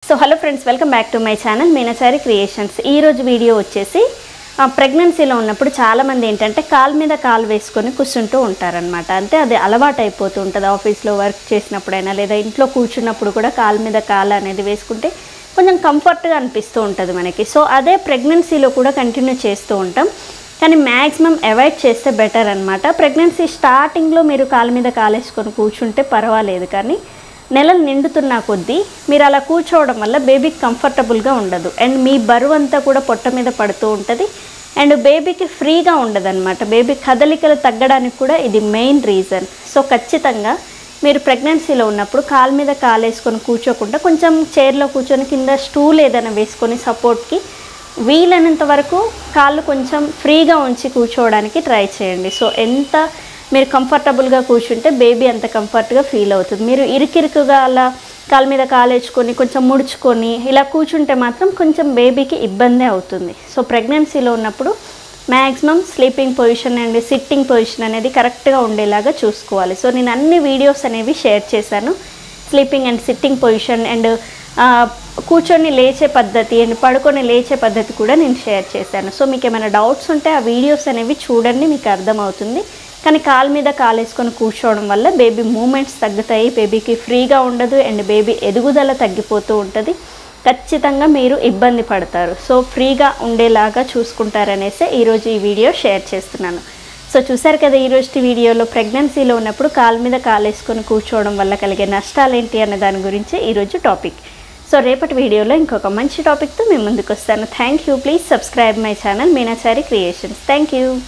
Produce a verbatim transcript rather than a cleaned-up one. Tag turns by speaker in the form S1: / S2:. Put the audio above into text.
S1: So hello friends, welcome back to my channel Meenachari creations. ఈరోజు video వచ్చేసి ప్రెగ్నెన్సీలో ఉన్నప్పుడు చాలామంది ఏంటంటే కాలు మీద కాలు వేసుకొని కూర్చుంటూ ఉంటారనమాట. అంటే అది అలవాటు అయిపోతూ ఉంటుంది. ఆఫీస్లో వర్క్ చేసినప్పుడైనా లేదా ఇంట్లో కూర్చున్నప్పుడు కూడా కాలు మీద కాలు అనేది వేసుకుంటే కొంచెం కంఫర్ట్గా అనిపిస్తూ ఉంటుంది మనకి. సో అదే ప్రెగ్నెన్సీలో కూడా కంటిన్యూ చేస్తూ ఉంటాం, కానీ మ్యాక్సిమం అవాయిడ్ చేస్తే బెటర్ అనమాట. ప్రెగ్నెన్సీ స్టార్టింగ్లో మీరు కాలు మీద కాలు వేసుకొని కూర్చుంటే పర్వాలేదు, కానీ నెలలు నిండుతున్న కొద్దీ మీరు అలా కూర్చోవడం వల్ల బేబీకి కంఫర్టబుల్గా ఉండదు అండ్ మీ బరువు అంతా కూడా పొట్ట మీద పడుతూ ఉంటుంది అండ్ బేబీకి ఫ్రీగా ఉండదు అనమాట. బేబీ కదలికలు తగ్గడానికి కూడా ఇది మెయిన్ రీజన్. సో ఖచ్చితంగా మీరు ప్రెగ్నెన్సీలో ఉన్నప్పుడు కాలు మీద కాలు వేసుకొని కూర్చోకుండా కొంచెం చైర్లో కూర్చొని కింద స్టూల్ ఏదైనా వేసుకొని సపోర్ట్కి వీలైనంత వరకు కాళ్ళు కొంచెం ఫ్రీగా ఉంచి కూర్చోవడానికి ట్రై చేయండి. సో ఎంత మీరు కంఫర్టబుల్గా కూర్చుంటే బేబీ అంత కంఫర్ట్గా ఫీల్ అవుతుంది. మీరు ఇరుకిరుకుగా అలా కాలు మీద కాలు వేసుకొని కొంచెం ముడుచుకొని ఇలా కూర్చుంటే మాత్రం కొంచెం బేబీకి ఇబ్బంది అవుతుంది. సో ప్రెగ్నెన్సీలో ఉన్నప్పుడు maximum sleeping position and sitting position అనేది కరెక్ట్గా ఉండేలాగా చూసుకోవాలి. సో నేను అన్ని వీడియోస్ అనేవి షేర్ చేశాను. Sleeping and sitting position and కూర్చొని లేచే పద్ధతి అండ్ పడుకొని లేచే పద్ధతి కూడా నేను షేర్ చేశాను. సో మీకు ఏమైనా డౌట్స్ ఉంటే ఆ వీడియోస్ అనేవి చూడండి, మీకు అర్థమవుతుంది. కానీ కాలు మీద కాలు వేసుకొని కూర్చోవడం వల్ల బేబీ మూమెంట్స్ తగ్గుతాయి, బేబీకి ఫ్రీగా ఉండదు అండ్ బేబీ ఎదుగుదల తగ్గిపోతూ ఉంటుంది. ఖచ్చితంగా మీరు ఇబ్బంది పడతారు. సో ఫ్రీగా ఉండేలాగా చూసుకుంటారనేసి ఈరోజు ఈ వీడియో షేర్ చేస్తున్నాను. సో చూసారు కదా, ఈరోజు వీడియోలో ప్రెగ్నెన్సీలో ఉన్నప్పుడు కాలు మీద కాలు వేసుకొని కూర్చోవడం వల్ల కలిగే నష్టాలు ఏంటి అనే దాని గురించి ఈరోజు టాపిక్. సో రేపటి వీడియోలో ఇంకొక మంచి టాపిక్తో మేము ముందుకు వస్తాను. Thank you. Please subscribe my channel Meenachari creations. Thank you.